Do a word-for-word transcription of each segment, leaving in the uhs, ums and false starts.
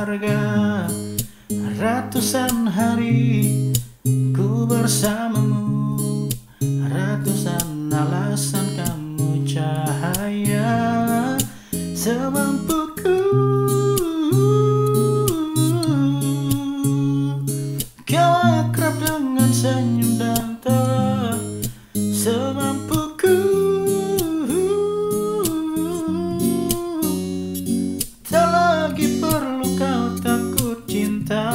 berharga. Ratusan hari ku bersamamu, ratusan alasan kamu cahaya semampuku. Kau akrab dengan senyum dan tawa semampuku. Tak lagi perlu kau takut cinta.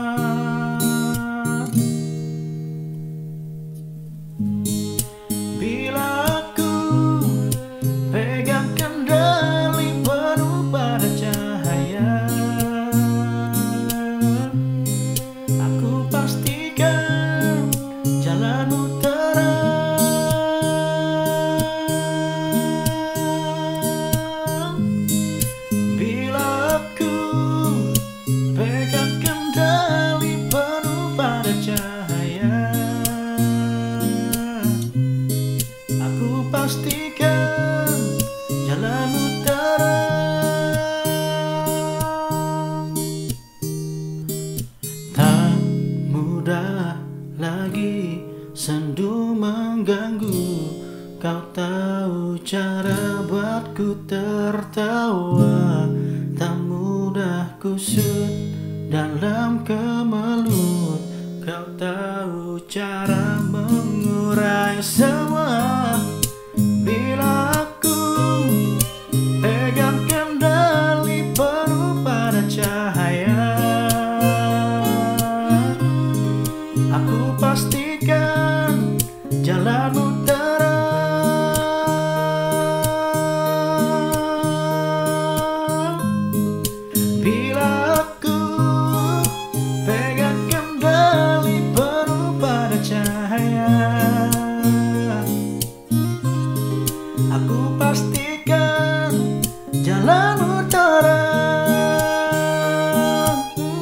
Bila aku pegang kendali penuh pada cahaya, aku pastikan jalanmu terang. Bila aku pegang kendali penuh pada cahaya, aku pastikan jalanmu terang. Tak mudah lagi sendu mengganggu, kau tahu cara buatku tertawa. Tak mudah kusut dalam kemelut, kau tahu cara mengurai semua. Bila aku pegang kendali penuh pada cahaya, aku pastikan jalanmu terang. Bila aku pegang kendali penuh pada cahaya, aku pastikan jalanmu terang.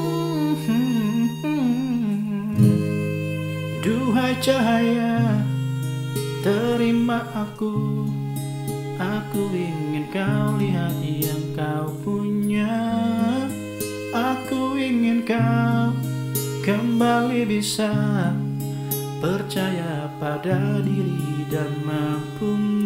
Duhai cahaya, terima aku. Aku ingin kau lihat yang kau punya. Aku ingin kau kembali bisa percaya pada diri dan mampu